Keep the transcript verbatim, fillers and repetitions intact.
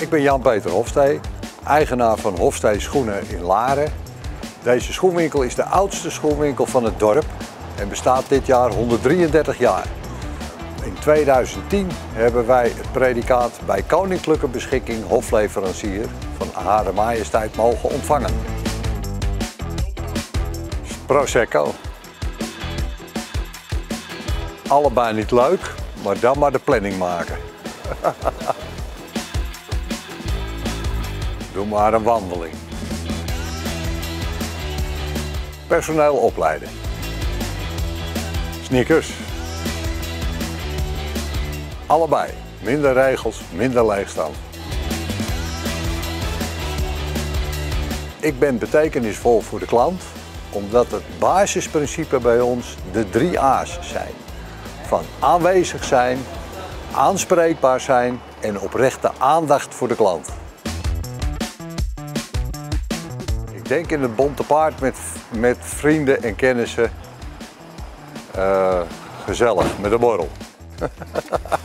Ik ben Jan-Peter Hofstee, eigenaar van Hofstee Schoenen in Laren. Deze schoenwinkel is de oudste schoenwinkel van het dorp en bestaat dit jaar honderddrieëndertig jaar. In tweeduizend tien hebben wij het predicaat bij koninklijke beschikking hofleverancier van Hare Majesteit mogen ontvangen. Prosecco. Allebei niet leuk, maar dan maar de planning maken. Doe maar een wandeling. Personeel opleiden. Sneakers. Allebei. Minder regels, minder leegstand. Ik ben betekenisvol voor de klant, omdat het basisprincipe bij ons de drie A's zijn. Van aanwezig zijn, aanspreekbaar zijn en oprechte aandacht voor de klant. Ik denk in het bonte paard met, met vrienden en kennissen. Uh, gezellig, met een borrel.